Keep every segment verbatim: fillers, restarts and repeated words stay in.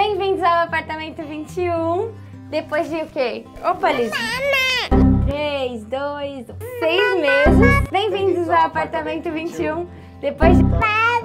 Bem-vindos ao apartamento vinte e um. Depois de o quê? Opa, Liz. três, dois, seis meses. Bem-vindos ao apartamento vinte e um. Depois de...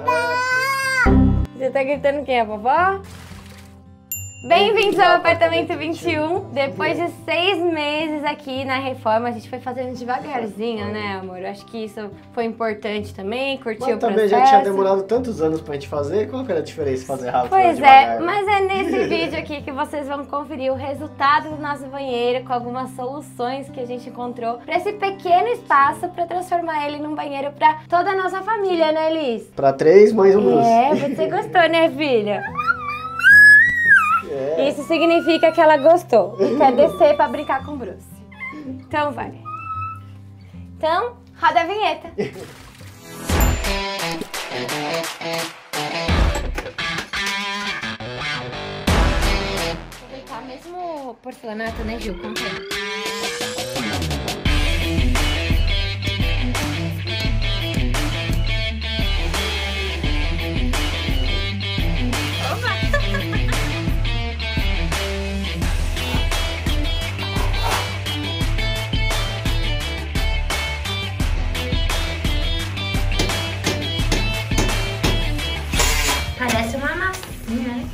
Você tá gritando quem é a vovó? Bem-vindos ao apartamento vinte e um. Depois de seis meses aqui na reforma, a gente foi fazendo devagarzinho, né, amor? Eu acho que isso foi importante também, curtiu o processo. Mas também já tinha demorado tantos anos pra gente fazer, qual que era a diferença de fazer rápido? Pois é, mas é nesse vídeo aqui que vocês vão conferir o resultado do nosso banheiro com algumas soluções que a gente encontrou pra esse pequeno espaço pra transformar ele num banheiro pra toda a nossa família, né, Liz? Pra três mães um Bruce. É, você gostou, né, filha? É. Isso significa que ela gostou e quer descer pra brincar com o Bruce. Então vai. Então, roda a vinheta. Aproveitar mesmo porcelanato, né, Gil? Como que é? Parece uma massinha, né?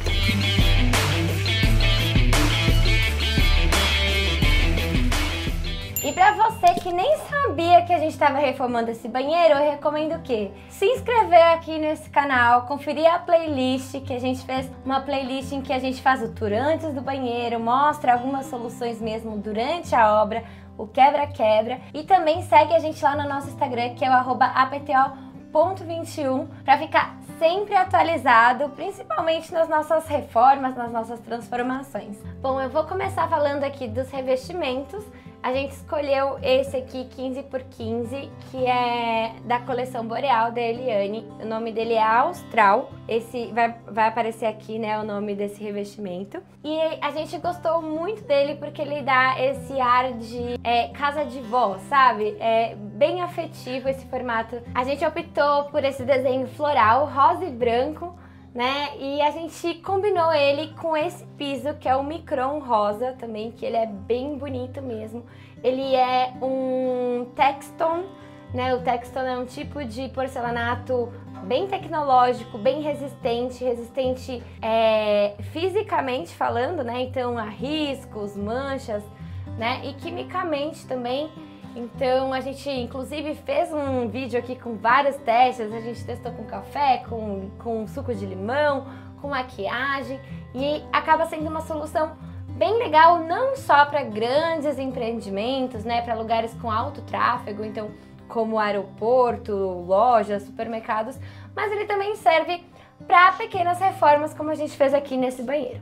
E pra você que nem sabia que a gente estava reformando esse banheiro, eu recomendo o quê? Se inscrever aqui nesse canal, conferir a playlist, que a gente fez uma playlist em que a gente faz o tour antes do banheiro, mostra algumas soluções mesmo durante a obra, o quebra-quebra. E também segue a gente lá no nosso Instagram, que é o arroba A P T O ponto vinte e um, para ficar sempre atualizado, principalmente nas nossas reformas, nas nossas transformações. Bom, eu vou começar falando aqui dos revestimentos. A gente escolheu esse aqui quinze por quinze, que é da coleção Boreal da Eliane. O nome dele é Austral. Esse vai, vai aparecer aqui, né, o nome desse revestimento. E a gente gostou muito dele porque ele dá esse ar de é, casa de vó, sabe? É bem afetivo esse formato. A gente optou por esse desenho floral, rosa e branco, né? E a gente combinou ele com esse piso, que é o Micron rosa também, que ele é bem bonito mesmo. Ele é um Texton, né? O Texton é um tipo de porcelanato bem tecnológico, bem resistente, resistente é, fisicamente falando, né? Então a riscos, manchas, né? E quimicamente também. Então a gente inclusive fez um vídeo aqui com vários testes, a gente testou com café, com, com suco de limão, com maquiagem e acaba sendo uma solução bem legal não só para grandes empreendimentos, né, para lugares com alto tráfego, então como aeroporto, lojas, supermercados, mas ele também serve para pequenas reformas como a gente fez aqui nesse banheiro.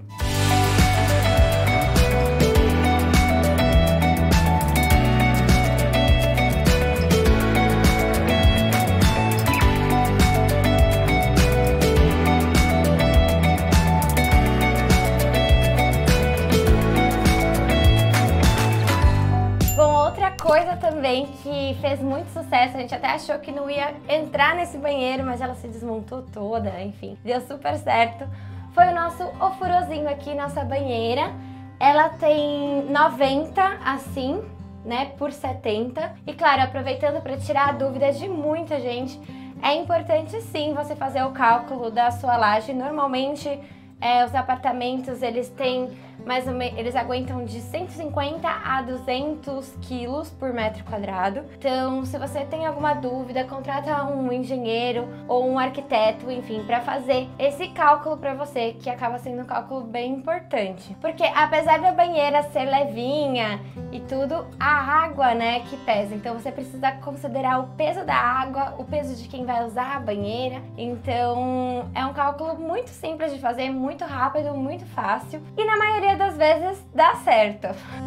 Coisa também que fez muito sucesso, a gente até achou que não ia entrar nesse banheiro, mas ela se desmontou toda, enfim, deu super certo. Foi o nosso ofurozinho aqui, nossa banheira. Ela tem noventa assim, né, por setenta. E claro, aproveitando para tirar dúvidas de muita gente, é importante sim você fazer o cálculo da sua laje. Normalmente é, os apartamentos eles têm mais ou menos, eles aguentam de cento e cinquenta a duzentos quilos por metro quadrado. Então, se você tem alguma dúvida, contrata um engenheiro ou um arquiteto, enfim, para fazer esse cálculo para você, que acaba sendo um cálculo bem importante. Porque apesar da banheira ser levinha e tudo, a água, né, que pesa. Então, você precisa considerar o peso da água, o peso de quem vai usar a banheira. Então, é um cálculo muito simples de fazer, muito rápido, muito fácil. E na maioria das vezes dá certo.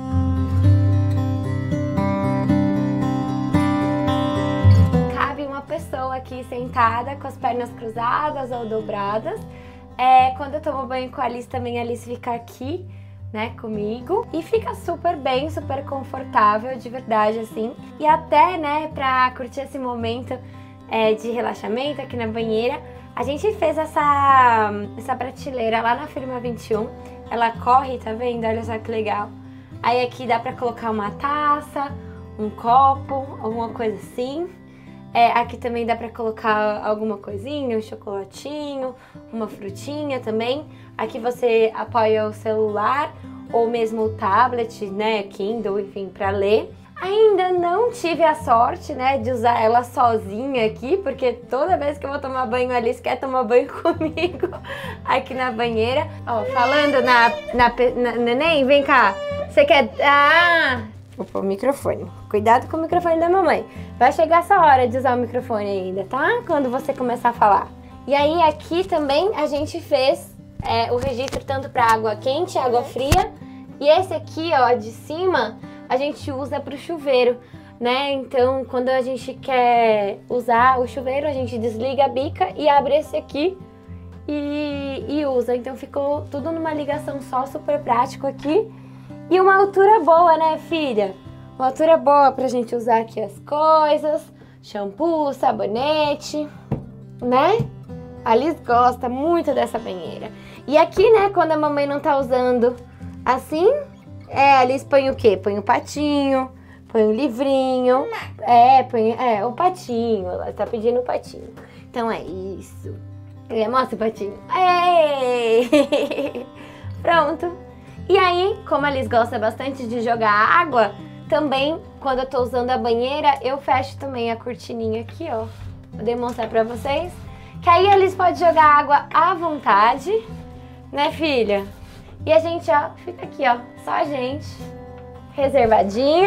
Cabe uma pessoa aqui sentada com as pernas cruzadas ou dobradas. É, quando eu tomo banho com a Alice também, a Alice fica aqui, né, comigo. E fica super bem, super confortável, de verdade, assim. E até, né, pra curtir esse momento é, de relaxamento aqui na banheira, A gente fez essa, essa prateleira lá na Firma vinte e um. Ela corre, tá vendo? Olha só que legal. Aí aqui dá pra colocar uma taça, um copo, alguma coisa assim. É, aqui também dá pra colocar alguma coisinha, um chocolatinho, uma frutinha também. Aqui você apoia o celular ou mesmo o tablet, né, Kindle, enfim, pra ler. Ainda não tive a sorte, né, de usar ela sozinha aqui, porque toda vez que eu vou tomar banho, a Alice quer tomar banho comigo aqui na banheira. Ó, falando na, na, na neném, vem cá, você quer... Ah, vou pôr o microfone. Cuidado com o microfone da mamãe. Vai chegar essa hora de usar o microfone ainda, tá? Quando você começar a falar. E aí aqui também a gente fez é, o registro tanto para água quente, água fria. E esse aqui, ó, de cima, a gente usa para o chuveiro, né? Então, quando a gente quer usar o chuveiro, a gente desliga a bica e abre esse aqui e, e usa. Então, ficou tudo numa ligação só, super prático aqui. E uma altura boa, né, filha? Uma altura boa pra gente usar aqui as coisas, shampoo, sabonete, né? A Liz gosta muito dessa banheira. E aqui, né, quando a mamãe não tá usando assim, é, a Liz põe o quê? Põe o patinho, põe o livrinho, é, põe é, o patinho, ela tá pedindo o patinho. Então é isso. É, mostra o patinho. Ei! Pronto. E aí, como a Liz gosta bastante de jogar água, também, quando eu tô usando a banheira, eu fecho também a cortininha aqui, ó. Vou demonstrar pra vocês. Que aí a Liz pode jogar água à vontade, né, filha? E a gente, ó, fica aqui, ó, só a gente, reservadinho.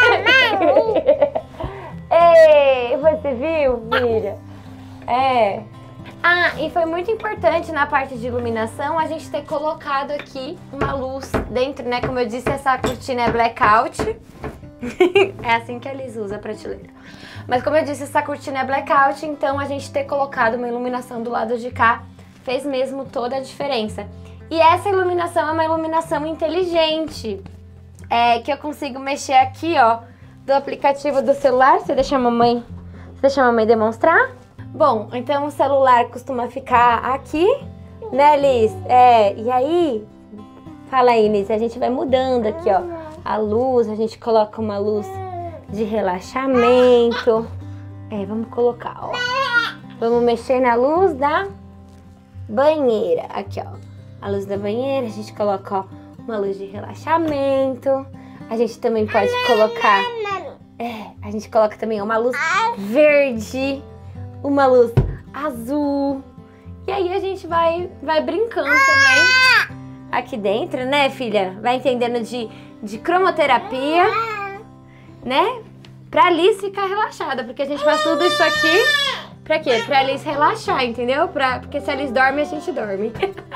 Ei, você viu, filha? É. Ah, e foi muito importante na parte de iluminação a gente ter colocado aqui uma luz dentro, né? Como eu disse, essa cortina é blackout. É assim que a Liz usa a prateleira. Mas como eu disse, essa cortina é blackout, então a gente ter colocado uma iluminação do lado de cá fez mesmo toda a diferença. E essa iluminação é uma iluminação inteligente, é, que eu consigo mexer aqui, ó, do aplicativo do celular. Você deixa a mamãe, você deixa a mamãe demonstrar? Bom, então o celular costuma ficar aqui, né, Liz? É, e aí, fala aí, Liz, a gente vai mudando aqui, ó, a luz, a gente coloca uma luz de relaxamento. É, vamos colocar, ó. Vamos mexer na luz da banheira, aqui, ó. A luz da banheira, a gente coloca, ó, uma luz de relaxamento. A gente também pode colocar... É, a gente coloca também uma luz verde, uma luz azul. E aí a gente vai, vai brincando também aqui dentro, né, filha? Vai entendendo de, de cromoterapia, né? Pra Alice ficar relaxada, porque a gente faz tudo isso aqui pra quê? Pra Alice relaxar, entendeu? Pra, porque se a Alice dorme, a gente dorme.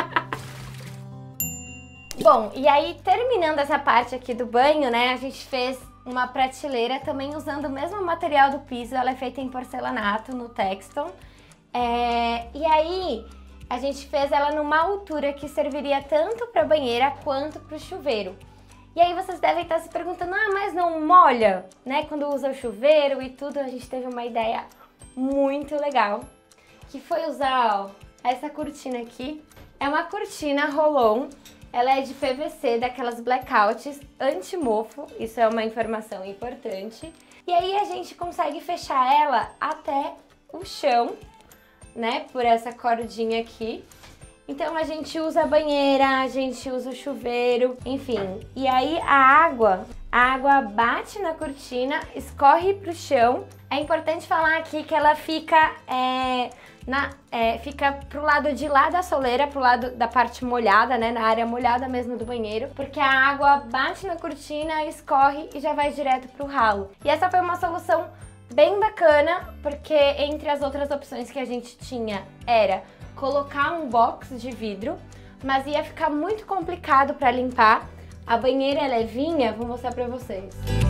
Bom, e aí terminando essa parte aqui do banho, né, a gente fez uma prateleira também usando o mesmo material do piso. Ela é feita em porcelanato, no Texton. É, e aí a gente fez ela numa altura que serviria tanto para banheira quanto para o chuveiro. E aí vocês devem estar se perguntando, ah, mas não molha, né? Quando usa o chuveiro e tudo, a gente teve uma ideia muito legal, que foi usar, ó, essa cortina aqui. É uma cortina roll-on. Ela é de P V C, daquelas blackouts anti-mofo, isso é uma informação importante. E aí a gente consegue fechar ela até o chão, né, por essa cordinha aqui. Então a gente usa a banheira, a gente usa o chuveiro, enfim. E aí a água, a água bate na cortina, escorre pro chão. É importante falar aqui que ela fica... É, Na, é, fica pro lado de lá da soleira, pro lado da parte molhada, né, na área molhada mesmo do banheiro, porque a água bate na cortina, escorre e já vai direto pro ralo. E essa foi uma solução bem bacana, porque entre as outras opções que a gente tinha era colocar um box de vidro, mas ia ficar muito complicado para limpar. A banheira é levinha, vou mostrar pra vocês.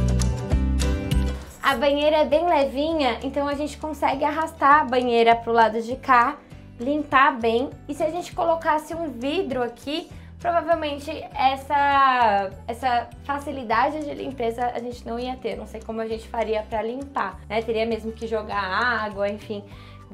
A banheira é bem levinha, então a gente consegue arrastar a banheira pro lado de cá, limpar bem. E se a gente colocasse um vidro aqui, provavelmente essa, essa facilidade de limpeza a gente não ia ter. Não sei como a gente faria pra limpar, né? Teria mesmo que jogar água, enfim,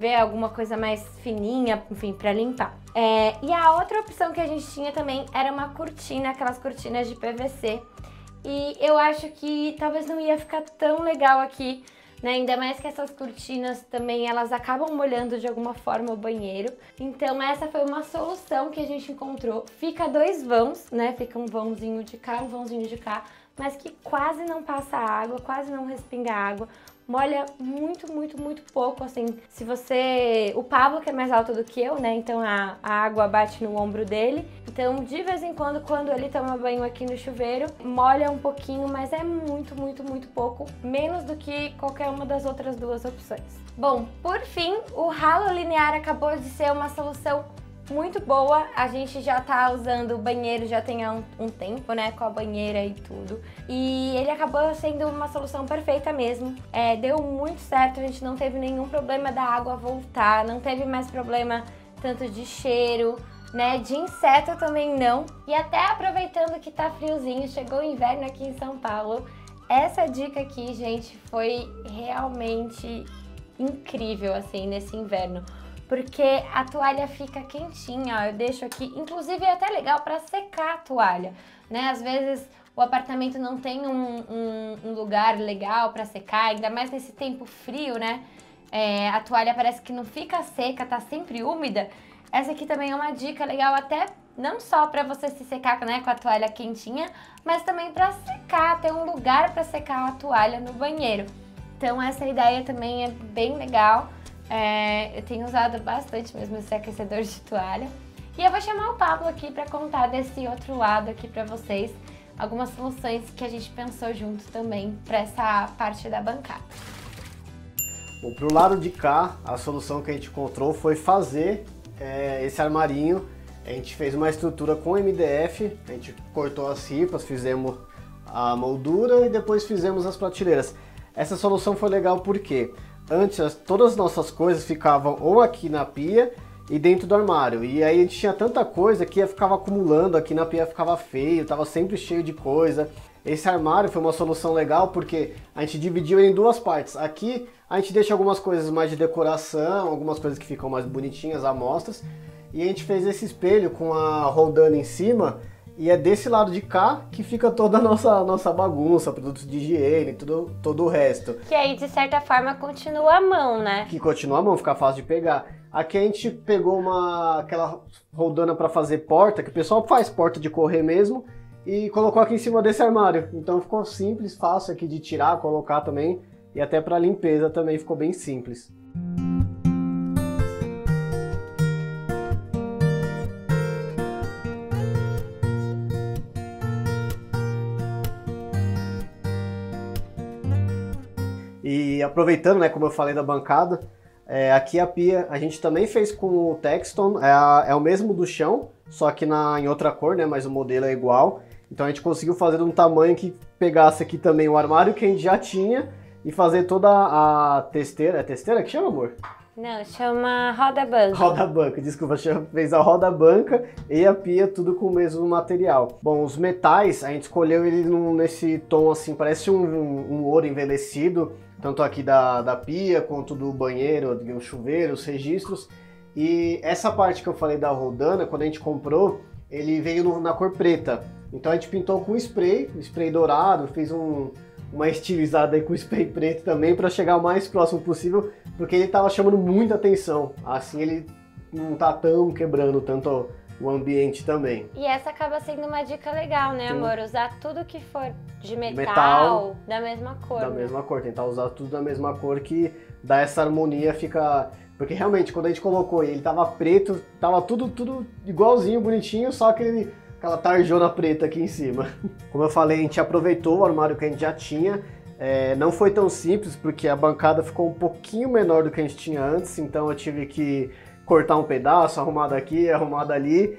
ver alguma coisa mais fininha, enfim, pra limpar. É, e a outra opção que a gente tinha também era uma cortina, aquelas cortinas de P V C. E eu acho que talvez não ia ficar tão legal aqui, né? Ainda mais que essas cortinas também, elas acabam molhando de alguma forma o banheiro. Então essa foi uma solução que a gente encontrou. Fica dois vãos, né? Fica um vãozinho de cá, um vãozinho de cá, mas que quase não passa água, quase não respinga água. Molha muito, muito, muito pouco, assim, se você... O Pablo, que é mais alto do que eu, né, então a, a água bate no ombro dele. Então, de vez em quando, quando ele toma banho aqui no chuveiro, molha um pouquinho, mas é muito, muito, muito pouco, menos do que qualquer uma das outras duas opções. Bom, por fim, o ralo linear acabou de ser uma solução muito boa. A gente já tá usando o banheiro já tem há um, um tempo, né, com a banheira e tudo. E ele acabou sendo uma solução perfeita mesmo. É, deu muito certo, a gente não teve nenhum problema da água voltar, não teve mais problema tanto de cheiro, né, de inseto também não. E até aproveitando que tá friozinho, chegou o inverno aqui em São Paulo, essa dica aqui, gente, foi realmente incrível, assim, nesse inverno. Porque a toalha fica quentinha, ó, eu deixo aqui, inclusive é até legal para secar a toalha, né? Às vezes o apartamento não tem um, um, um lugar legal para secar, ainda mais nesse tempo frio, né? É, a toalha parece que não fica seca, tá sempre úmida. Essa aqui também é uma dica legal até não só para você se secar, né, com a toalha quentinha, mas também para secar, ter um lugar para secar a toalha no banheiro. Então essa ideia também é bem legal. É, eu tenho usado bastante mesmo esse aquecedor de toalha. E eu vou chamar o Pablo aqui para contar desse outro lado aqui para vocês algumas soluções que a gente pensou junto também para essa parte da bancada. Bom, pro lado de cá, a solução que a gente encontrou foi fazer é, esse armarinho. A gente fez uma estrutura com M D F, a gente cortou as ripas, fizemos a moldura e depois fizemos as prateleiras. Essa solução foi legal porque antes todas as nossas coisas ficavam ou aqui na pia e dentro do armário. E aí a gente tinha tanta coisa que ia ficava acumulando aqui na pia, ficava feio, tava sempre cheio de coisa. Esse armário foi uma solução legal porque a gente dividiu ele em duas partes. Aqui a gente deixa algumas coisas mais de decoração, algumas coisas que ficam mais bonitinhas, amostras. E a gente fez esse espelho com a roldana em cima. E é desse lado de cá que fica toda a nossa, nossa bagunça, produtos de higiene, tudo, todo o resto. Que aí, de certa forma, continua a mão, né? Que continua a mão, fica fácil de pegar. Aqui a gente pegou uma, aquela roldana para fazer porta, que o pessoal faz porta de correr mesmo, e colocou aqui em cima desse armário. Então ficou simples, fácil aqui de tirar, colocar também, e até para limpeza também ficou bem simples. E aproveitando, né, como eu falei da bancada, é, aqui a pia a gente também fez com o Texton, é, a, é o mesmo do chão, só que na, em outra cor, né, mas o modelo é igual. Então a gente conseguiu fazer de um tamanho que pegasse aqui também o armário que a gente já tinha e fazer toda a testeira, é testeira que chama, amor? Não, chama roda-banca. Roda-banca, desculpa, fez a roda-banca e a pia tudo com o mesmo material. Bom, os metais, a gente escolheu ele num, nesse tom assim, parece um, um, um ouro envelhecido, tanto aqui da, da pia quanto do banheiro, do chuveiro, os registros. E essa parte que eu falei da roldana, quando a gente comprou, ele veio no, na cor preta. Então a gente pintou com spray, spray dourado, fez um, uma estilizada aí com spray preto também para chegar o mais próximo possível, porque ele tava chamando muita atenção. Assim ele não tá tão quebrando tanto o ambiente também. E essa acaba sendo uma dica legal, né, Sim. amor? Usar tudo que for de metal, metal da mesma cor. Da né? mesma cor, tentar usar tudo da mesma cor que dá essa harmonia, fica... Porque realmente, quando a gente colocou ele tava preto, tava tudo, tudo igualzinho, bonitinho, só aquele, aquela tarjona preta aqui em cima. Como eu falei, a gente aproveitou o armário que a gente já tinha. É, não foi tão simples, porque a bancada ficou um pouquinho menor do que a gente tinha antes, então eu tive que cortar um pedaço, arrumar daqui, arrumar dali.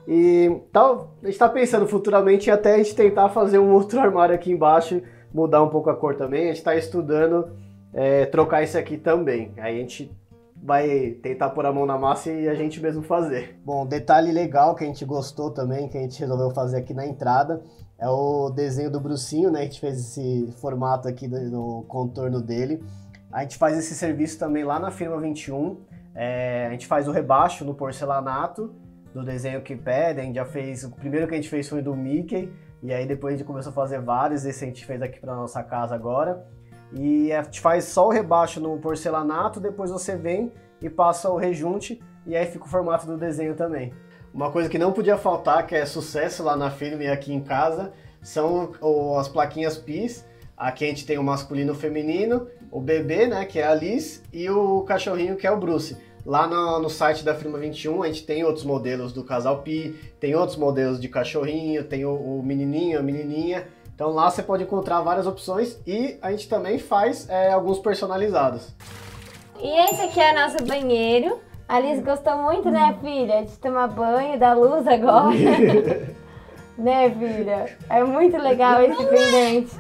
E tal, a gente tá pensando futuramente em até a gente tentar fazer um outro armário aqui embaixo, mudar um pouco a cor também. A gente tá estudando é, trocar esse aqui também. Aí a gente vai tentar pôr a mão na massa e a gente mesmo fazer. Bom, detalhe legal que a gente gostou também, que a gente resolveu fazer aqui na entrada, é o desenho do brucinho, né? A gente fez esse formato aqui no contorno dele. A gente faz esse serviço também lá na Firma vinte e um. É, a gente faz o rebaixo no porcelanato, do desenho que pedem. A gente já fez, o primeiro que a gente fez foi do Mickey, e aí depois a gente começou a fazer vários, esse a gente fez aqui para nossa casa agora. E a gente faz só o rebaixo no porcelanato, depois você vem e passa o rejunte, e aí fica o formato do desenho também. Uma coisa que não podia faltar, que é sucesso lá na firma e aqui em casa, são as plaquinhas Pis. Aqui a gente tem o masculino e o feminino, o bebê, né, que é a Liz, e o cachorrinho, que é o Bruce. Lá no, no site da Firma vinte e um a gente tem outros modelos do casal Pi, tem outros modelos de cachorrinho, tem o, o menininho, a menininha. Então lá você pode encontrar várias opções e a gente também faz é, alguns personalizados. E esse aqui é o nosso banheiro. A Liz gostou muito, né, filha, de tomar banho, da luz agora. Né, filha? É muito legal esse pendente.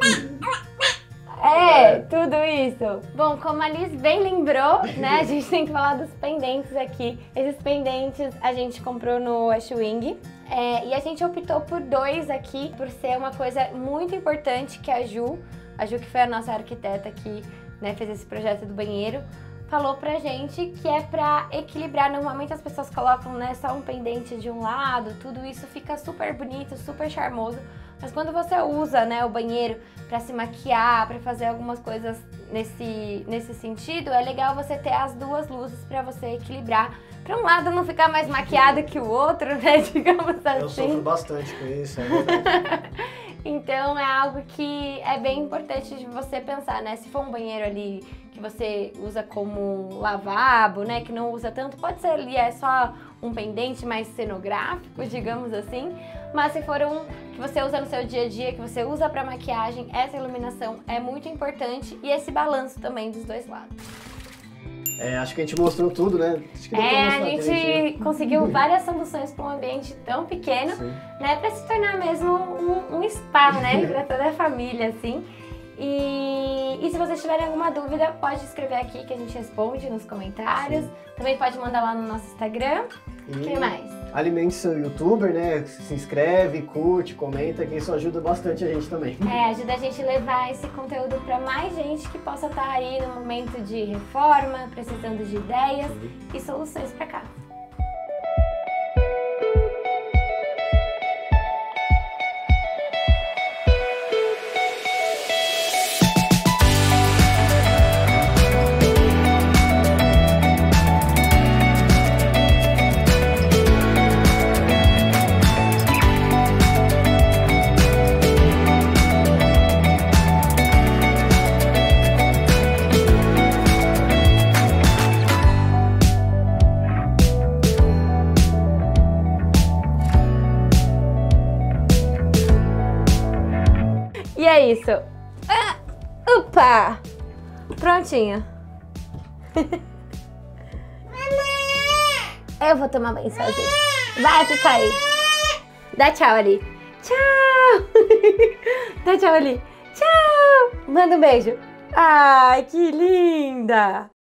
É, tudo isso. Bom, como a Liz bem lembrou, né, a gente tem que falar dos pendentes aqui. Esses pendentes a gente comprou no Ashwing. É, e a gente optou por dois aqui, por ser uma coisa muito importante que a Ju, a Ju que foi a nossa arquiteta que, né, fez esse projeto do banheiro, falou pra gente que é pra equilibrar. Normalmente as pessoas colocam, né, só um pendente de um lado, tudo isso fica super bonito, super charmoso. Mas quando você usa, né, o banheiro pra se maquiar, pra fazer algumas coisas nesse, nesse sentido, é legal você ter as duas luzes pra você equilibrar. Pra um lado não ficar mais maquiado que o outro, né, digamos assim. Eu sofro bastante com isso, é verdade. Então é algo que é bem importante de você pensar, né? Se for um banheiro ali que você usa como lavabo, né? Que não usa tanto, pode ser ali, é só um pendente mais cenográfico, digamos assim. Mas se for um que você usa no seu dia a dia, que você usa para maquiagem, essa iluminação é muito importante e esse balanço também dos dois lados. É, acho que a gente mostrou tudo, né? Acho que é, a gente direitinho. Conseguiu várias soluções para um ambiente tão pequeno, sim, né? Para se tornar mesmo um, um spa, né? Para toda a família, assim. E, e se vocês tiverem alguma dúvida, pode escrever aqui que a gente responde nos comentários. Sim. Também pode mandar lá no nosso Instagram. O que mais? Alimente seu youtuber, né? Se inscreve, curte, comenta, que isso ajuda bastante a gente também. É, ajuda a gente a levar esse conteúdo para mais gente que possa estar aí no momento de reforma, precisando de ideias, sim, e soluções para cá. E é isso. Ah, opa! Prontinho. Eu vou tomar banho sozinha. Vai ficar aí. Dá tchau ali. Tchau! Dá tchau ali. Tchau! Manda um beijo. Ai, que linda!